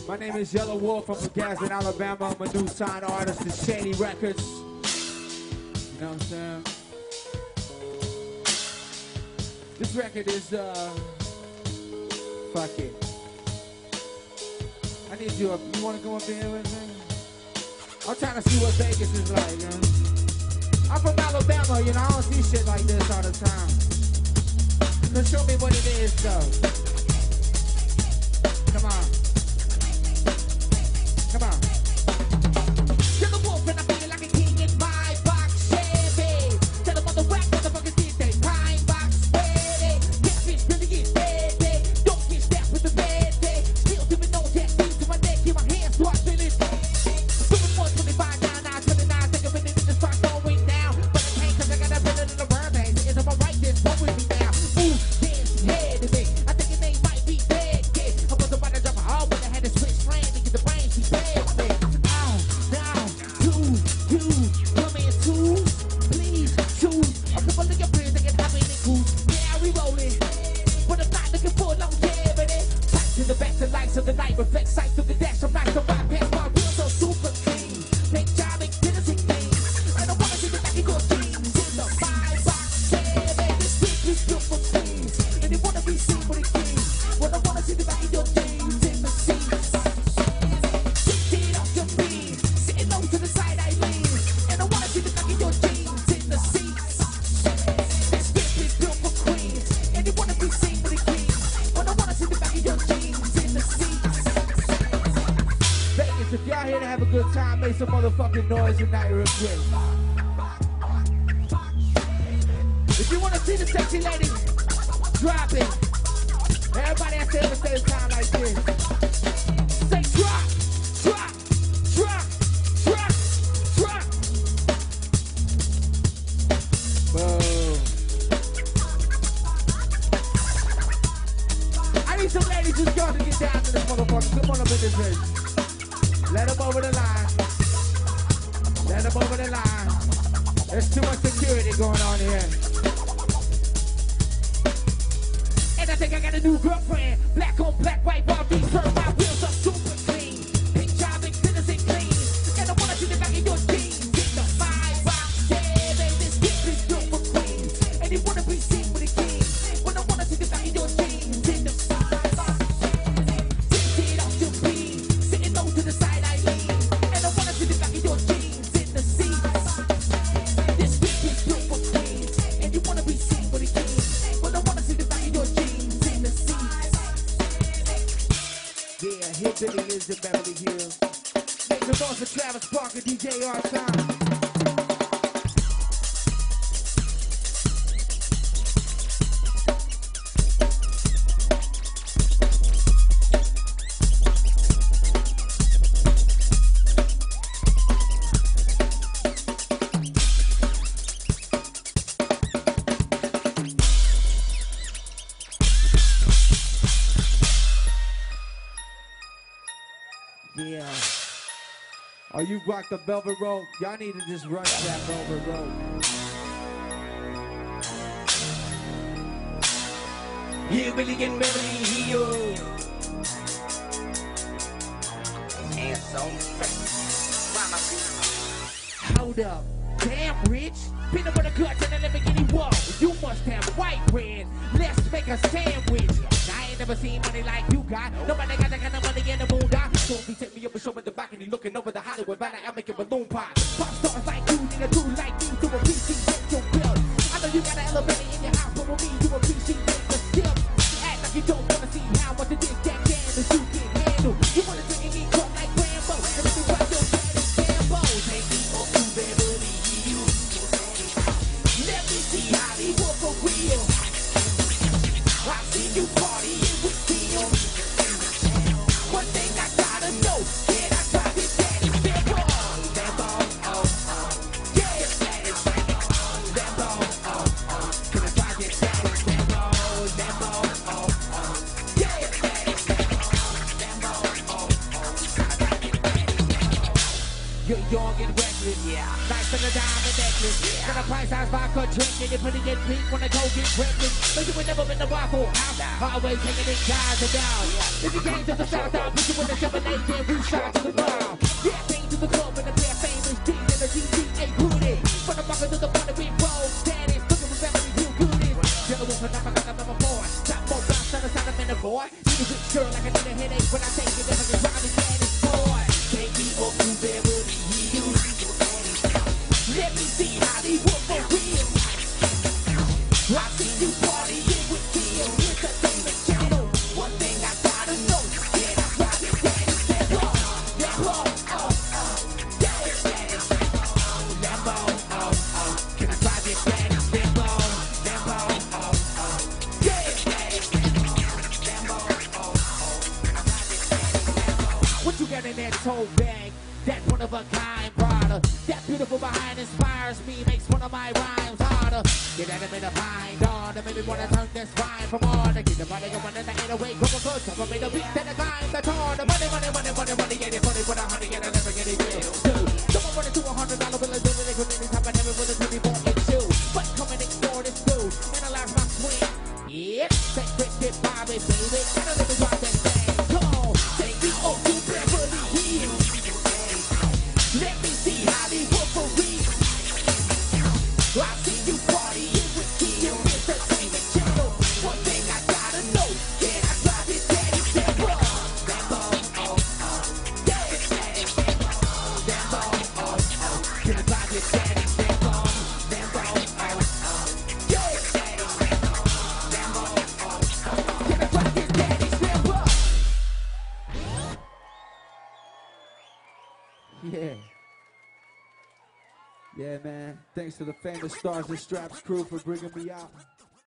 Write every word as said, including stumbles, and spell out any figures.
My name is Yelawolf. I'm from Gadsden, Alabama. I'm a new sign artist to Shady Records. You know what I'm saying? This record is, uh, fuck it. I need you up. You want to come up here with me? I'm trying to see what Vegas is like, you know? I'm from Alabama, you know? I don't see shit like this all the time. So show me what it is, though. Come on. Come on. You're the wolf and I feel like a king in my box Chevy. Tell them on the whack, motherfuckers did they pine box ready. That bitch really get ready. Don't get stabbed with the red day. Still doing no that thing to my neck, in my hands start feeling. Doing one twenty-five, nine, nine, twenty-nine, take a minute to just start going down. But I can't cause I got a minute in the burn bag. Is on my right, this one with me now. Ooh, dance head to me. I think your name might be dead, kid. I was about to drop a hole, but I had to switch friends to get the brain she paid me. Oh, now, two, you, come in twos, please choose. A couple of your friends that can hop in and cruise. Yeah, we rolling, but I'm not looking for longevity. Back to the back, the lights of the night reflect sights of the dash. I'm nice to ride past my wheels so super clean. Make job and innocent things. I don't wanna see the back of your jeans in the five box Chevy. This bitch is built for queens, and they wanna be seen with a king. Well, I wanna see the back of your jeans in the seats. Sit off your feet, sitting low to the side I lean, and I wanna see the back of your jeans in the seats. This bitch is built for queens, and they wanna be seen with a king. Well, I wanna see the back of your jeans in the seats. Vegas, if y'all here to have a good time, make some motherfucking noise tonight real quick. If you wanna see the sexy lady, drop it. Everybody has to ever say a time like this. Say drop, drop, drop, drop, drop. Boom. I need some ladies just go to get down to this motherfucker. Come on up in this bitch. Let them over the line. Let them over the line. There's too much security going on here. And I think I got a new girlfriend. Black on black, white Barbie. Turn my wheels are super clean. Big job, big citizen clean. And I wanna see the back of your jeans. Get the five box Chevy. This bitch is built for queens. And they wanna be seen with a king. When I wanna see the back of your jeans. In the five box Chevy. Sit off your feet. Sitting low to the side I lean. And I wanna see the back of your jeans in the seats. This bitch is built for queens. And you wanna be seen with a king. When I wanna see the back of your jeans in the seats. Yeah, here Billy is in Beverly Hills. Make the noise for Travis Barker, D J R-Time. Yeah. Oh, you rock the velvet rope. Y'all need to just rush that velvet rope. Yeah, Billy and Beverly Hills. And so, Hold up. Damn, Rich. Peanut butter cuts and a Lamborghini wall. You must have white bread. Let's make a sandwich. I ain't never seen money like you got. Nobody got that kind of money in the moondog. So if he take me up and show me the back and he looking over the Hollywood banner, I'll make a balloon pop. Pop stars like you need a dude like me to appreciate your bill. I know you got an elevator in your house, but with me you appreciate the skill. Act like you don't wanna see how much it is that can that you can handle. You wanna drink and get caught like Rambo. And if you watch your daddy's Lambo, take me up to Beverly Hills. Let me see how they work for real. I see you partying with Tim. One thing I gotta know, can I drive his daddy's Lambo? Lambo, oh, oh. You're young and reckless. Yeah. Nice to the diamond necklace. Yeah. Got a price size vodka drink and you're pretty get pink when I go get pregnant. But you ain't never been to Waffle House. Always hanging in guys and down. If you came to the south, I'll put you in the seven eight, then we shot to the ground. Yeah, came to the club in a pair of famous jeans and a G T A hoodie. From the market to the party, we roll status. Looking for family, real goodies. Yelawolf and I'm a number four. Top more bounce on the side of the boy. You a good girl like I need a headache when I take it. If I can drive it, daddy's boy. Take me up to Beverly Hills. Let me see how they work for real. I see you partying with Kim. Entertainment channel. One thing I gotta know. Can I drive it, daddy's Lambo? Lambo, oh, oh. Daddy's daddy's Lambo, oh, oh. Can I drive it, daddy's Lambo? Lambo, oh, oh. Daddy's daddy's Lambo, oh, oh. Can I drive it, daddy's Lambo? What you got in that tote bag? That one of a kind product. That beautiful behind inspires me, makes one of my rhymes harder. Get at him in a fine dawn, to make me wanna turn this rhyme from order. Keep the body going in the eight oh eight, go go go. Top of me the beat, then the climb, the torn. The money, money, money, money, money, get it funny for the honey, and I never get it real. Dude, someone running to a hundred dollar bill, and doing it with any type of never with a twenty-four inch shoe. But coming next door, this dude, analyze my swing. Yep, that quick dip, Bobby, baby. Gotta let me drop that thing. Come on, take me up to Beverly Hills. Let me see how they work for real. I see you partying with Kim. Entertainment channel. One thing I gotta know. Can I drive it, daddy's Lambo? Lambo, oh, oh. Daddy's daddy's Lambo. Lambo, oh, oh. Can I drive it, daddy's Lambo? Lambo, oh, oh. Daddy's daddy's Lambo. Lambo, oh, oh. Can I drive it, daddy's Lambo? Yeah. Yeah, man. Thanks to the famous Stars and Straps crew for bringing me out.